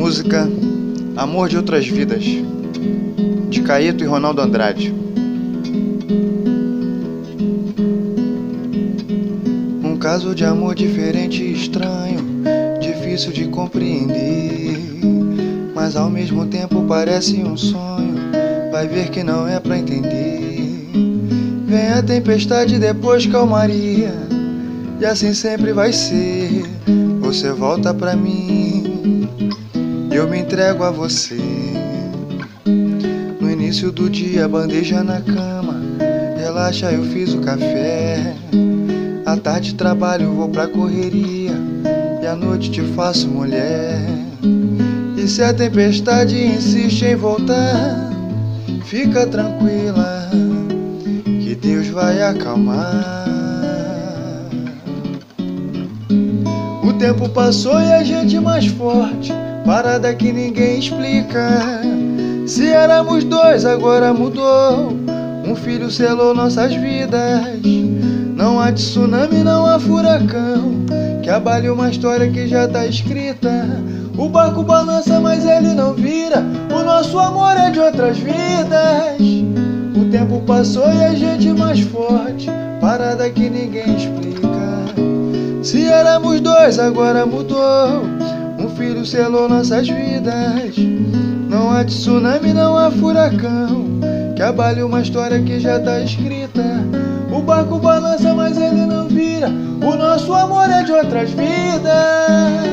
Música Amor de Outras Vidas, de Caeto e Ronaldo Andrade. Um caso de amor diferente e estranho, difícil de compreender, mas ao mesmo tempo parece um sonho. Vai ver que não é pra entender. Vem a tempestade, depois calmaria, e assim sempre vai ser. Você volta pra mim, eu me entrego a você. No início do dia, bandeja na cama, relaxa, eu fiz o café. À tarde trabalho, vou pra correria, e à noite te faço mulher. E se a tempestade insiste em voltar, fica tranquila, que Deus vai acalmar. O tempo passou e a gente mais forte, parada que ninguém explica. Se éramos dois, agora mudou, um filho selou nossas vidas. Não há tsunami, não há furacão que abale uma história que já tá escrita. O barco balança, mas ele não vira, o nosso amor é de outras vidas. O tempo passou e a gente mais forte, parada que ninguém explica. Se éramos dois, agora mudou, um filho selou nossas vidas. Não há tsunami, não há furacão que abale uma história que já tá escrita. O barco balança, mas ele não vira, o nosso amor é de outras vidas.